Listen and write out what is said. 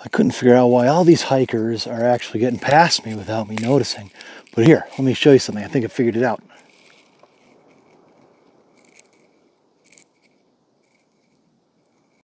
I couldn't figure out why all these hikers are actually getting past me without me noticing. But here, let me show you something. I think I figured it out.